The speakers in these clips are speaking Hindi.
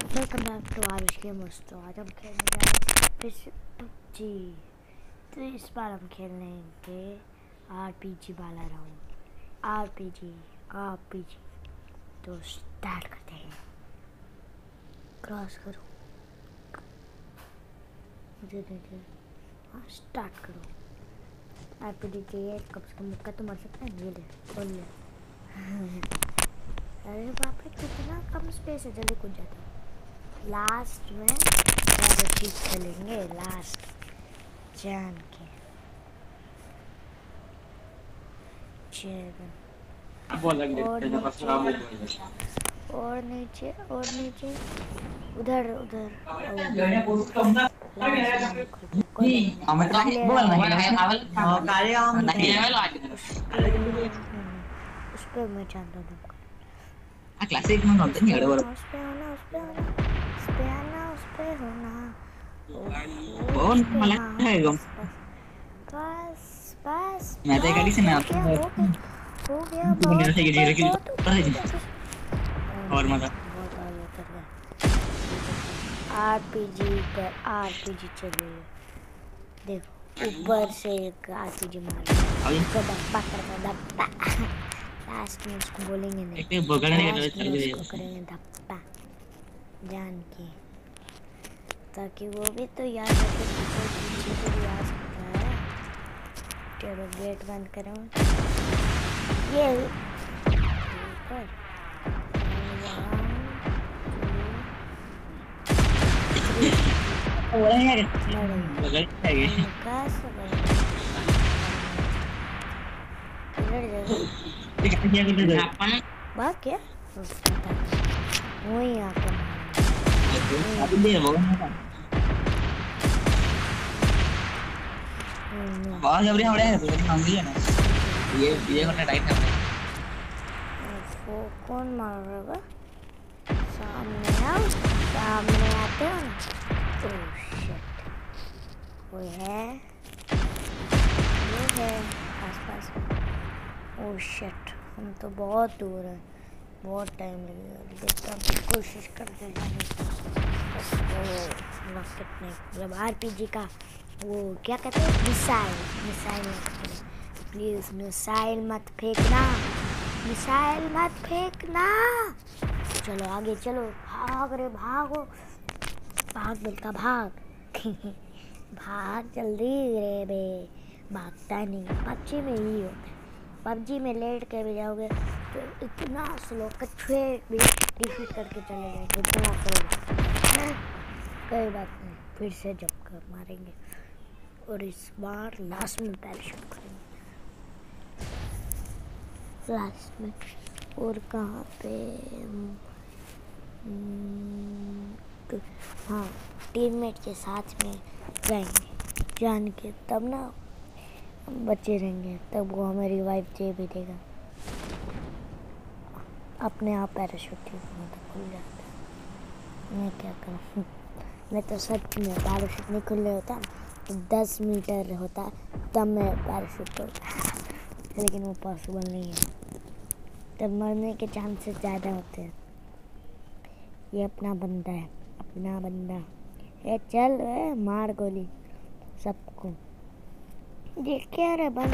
Welcome back to Aarush gamers. तो आज हम खेलने जा रहे हैं फिर से PUBG। तो इस बार हम खेलेंगे RPG वाला राउंड। RPG। तो स्टार्ट करते हैं। क्रॉस करो, मुझे दे दे। हाँ स्टार्ट करो। RPG चाहिए कम से कम, मुक्का तो मर सकता है। ये ले, खोल ले। अरे बाप रे, कितना कम स्पेस है, जल्दी कूद जाता है। लास्ट में ज़्यादा चीज खेलेंगे, लास्ट जान के। और नीचे उधर उस पे मैं जानता हूँ। क्लासिक में होता नहीं है बरोबर उस पे होना कौन मला है गम बस मैं तो गाड़ी से मैं हो गया मेरे से गिर गिर और मजा RPG चलिए। देखो ऊपर से एक RPG मार इसको धप्पा लास्ट में उसको बोलेंगे नहीं, एक बगड़ने के लास्ट में उसको करेंगे धप्पा जान के, ताकि वो भी तो याद रखे। पीछे से भी आ सकता है। चलो गेट बंद करो। ये ऊपर हो रहा है बगल है ये क्या कर अपन बात क्या वही आके अब दे वो बाहर जब रहे हैं तो मांग लिया ना ये होने राइट है वो कौन मार रहा है? सामने आते हो ना। ओह शिट, वो है आसपास। ओह शिट, हम तो बहुत दूर हैं, बहुत टाइम लगेगा। देखता हूँ, कोशिश करते जाने की। रॉकेट नहीं, मतलब RPG का वो क्या कहते हैं, मिसाइल प्लीज मिसाइल मत फेंकना। चलो आगे चलो, भाग रे भागो, भाग मिलता भाग। भाग जल्दी रे बे, भागता नहीं। PUBG में ही होता है। PUBG में लेट के भी जाओगे तो इतना स्लो, कछुए भी डिफीट करके चले जाएंगे, इतना स्लो। कोई बात नहीं, फिर से जब कर मारेंगे और इस बार लास्ट में पैराशूट करेंगे लास्ट में। और कहाँ पे तो हाँ, टीममेट के साथ में जाएंगे जान के, तब ना हम बचे रहेंगे, तब वो हमें रिवाइव दे भी देगा। अपने आप पैराशूट खुल जाता है। मैं क्या करूँ, मैं तो सच में पैराशूट नहीं खुल रहा होता तो 10 मीटर होता तब मैं पैराशूट तोड़ता, लेकिन वो पॉसिबल नहीं है, तब मरने के चांसेस ज़्यादा होते हैं। ये अपना बंदा है, ए चल मार गोली सबको। ये क्या रे, बंद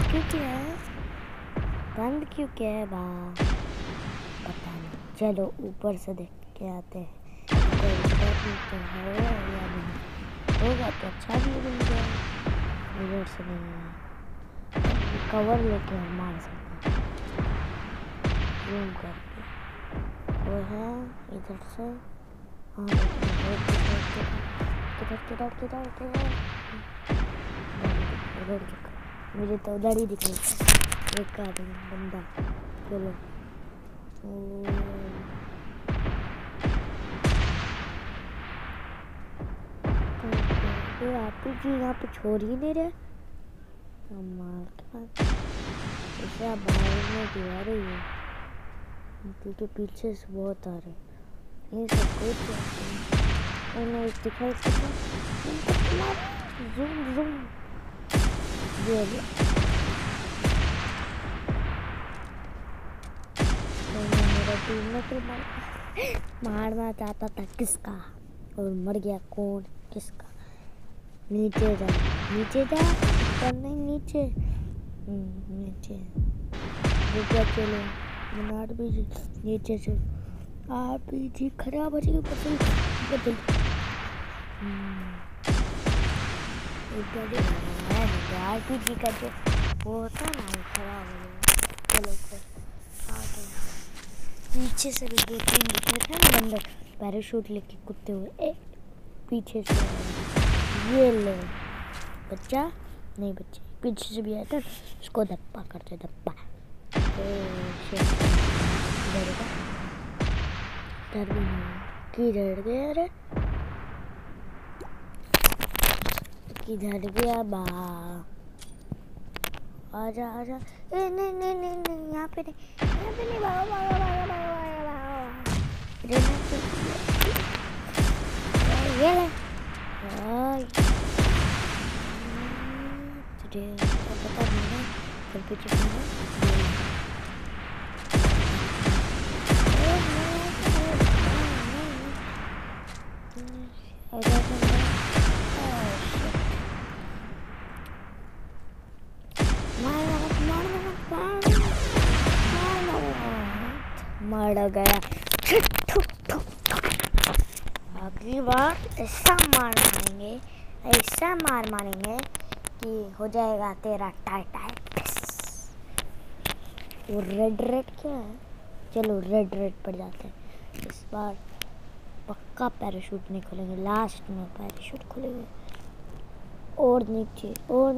क्यों किया है बा, पता नहीं। चलो ऊपर से देख के आते हैं, तो है या नहीं, होगा तो अच्छा भी बन गया। इधर से नहीं है, कवर लेके हम मार सकते हैं जूम करके। वो है इधर से, हाँ किधर मुझे तो उधर ही दिख रहा है एक आदमी बंदा। चलो RPG यहाँ पे छोड़ ही नहीं रहे, मार के पास इसे आप भागने की आ रही है, क्योंकि पीछे से बहुत आ रहे। ये सब कुछ मैं दिखाई सकता जूम मेरा टीम में मारना चाहता था किसका और मर गया कौन किसका। नीचे जा पर नहीं नीचे नीचे रुका चलो आरपीजी नीचे से आरपीजी खराब हो जाएगी बदल आरपीजी का जो वो होता है ना वो खराब हो जाएगा। चलो फिर पीछे से भी 2-3 दिखे थे ना बंदर पैराशूट लेके कूदते हुए पीछे से ये ले बच्चा नहीं बच्चे पीछे से भी आया था उसको धप्पा करते धप्पा डर भी नहीं किधर गया रे किधर गया बा आजा आजा ए नहीं यहाँ पे नहीं भागो ये ले पता नहीं मर गया। अगली बार ऐसा मार मारेंगे कि हो जाएगा तेरा टाटा। वो रेड क्या है चलो रेड पड़ जाते हैं। इस बार पक्का पैराशूट नहीं खोलेंगे लास्ट में पैराशूट खोलेंगे और नीचे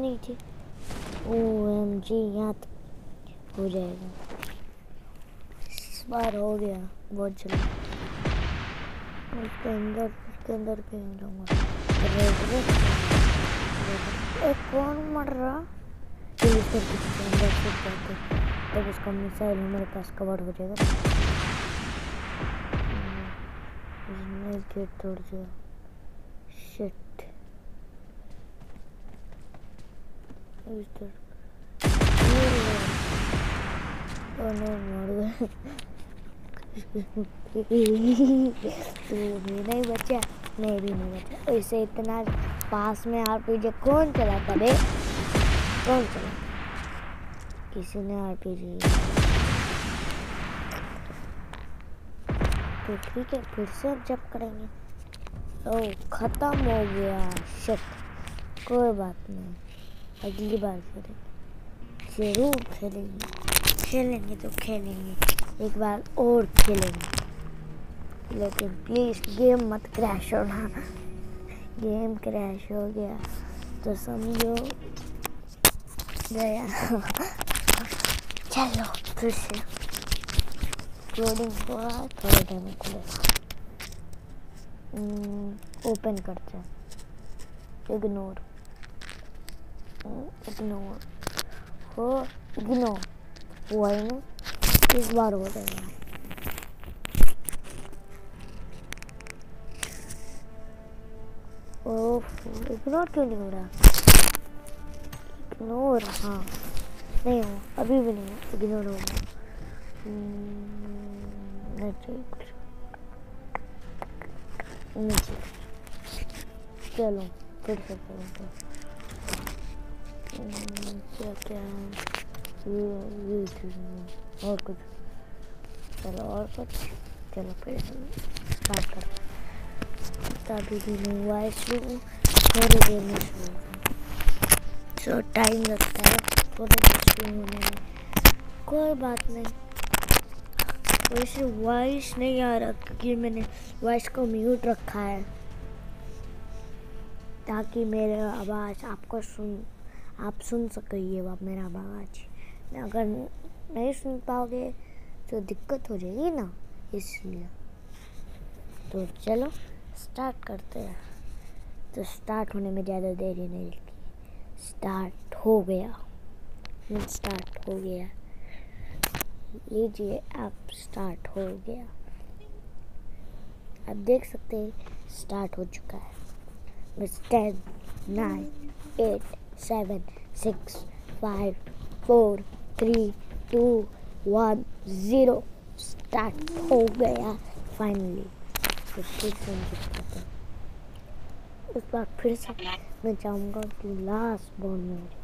OMG यहाँ तक हो जाएगा। इस बार हो गया बहुत जल्दी उसके अंदर कहीं जाऊँगा रेड कौन मर रहा अंदर तब उसका मिसाइल हमारे पास कवर हो जाएगा। गेट तोड़ दिया शिट मर गए तू भी नहीं बचा मैं भी नहीं बचा। ऐसे इतना पास में आरपीजी कौन चलाता बे कौन चला किसी ने आरपीजी तो ठीक है फिर से अब जब करेंगे। ओह खत्म हो गया शिट कोई बात नहीं अगली बार करेंगे जरूर खेलेंगे तो खेलेंगे एक बार और खेलेंगे लेकिन प्लीज गेम मत क्रैश होना। गेम क्रैश हो गया तो समझो गया। चलो फिर से लोडिंग हुआ थोड़ा टाइम खुलेगा ओपन करते हैं इग्नोर हुआ ही नहीं इस बार हो जाएगा। ओह इग्नोर क्यों नहीं हो रहा इग्नोर हाँ नहीं हो अभी भी नहीं हो इग्नोर हो गया। चलो फिर से करेंगे क्या और कुछ चलो फिर स्टार्ट कर तभी भी नहीं हुआ इसलिए थोड़ी देर में शुरू टाइम लगता है थोड़ी देर शुरू होने में कोई बात नहीं। वैसे वॉइस नहीं आ रहा क्योंकि मैंने वॉइस को म्यूट रखा है ताकि मेरा आवाज़ आप सुन सके ये मेरा आवाज़। अगर नहीं सुन पाओगे तो दिक्कत हो जाएगी ना इसलिए। तो चलो स्टार्ट करते हैं। तो स्टार्ट होने में ज़्यादा देरी नहीं लगी स्टार्ट हो गया लीजिए आप स्टार्ट हो गया। आप देख सकते हैं स्टार्ट हो चुका है। बस 10 9 8 7 6 5 4 3 2 1 0 स्टार्ट हो गया फाइनली तो फिर से हम जीत पाते हैं। उस बार फिर से मैं चाहूँगा कि लास्ट बॉल में हो जाए।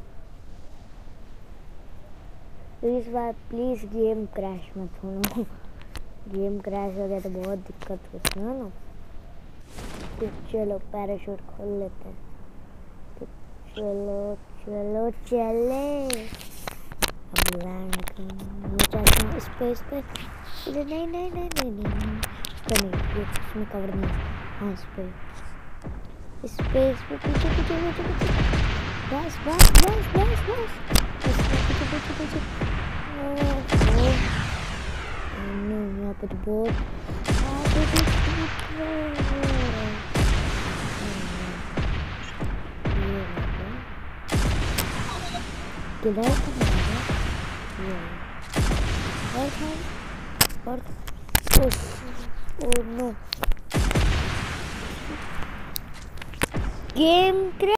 तो इस बार प्लीज़ गेम क्रैश मत होना। गेम क्रैश हो गया तो बहुत दिक्कत होती है ना। तो चलो पैराशूट खोल लेते हैं। तो चलो चलो चले अब लैंड मैं चाहता हूँ स्पेस पे। नहीं नहीं नहीं नहीं नहीं तो नहीं ये इसमें कवर नहीं। हाँ स्पेस पे पीछे पीछे पीछे पीछे बस बस बस बस बस पीछे पीछे पीछे। नहीं यहाँ पे तो बहुत किधर और नो गेम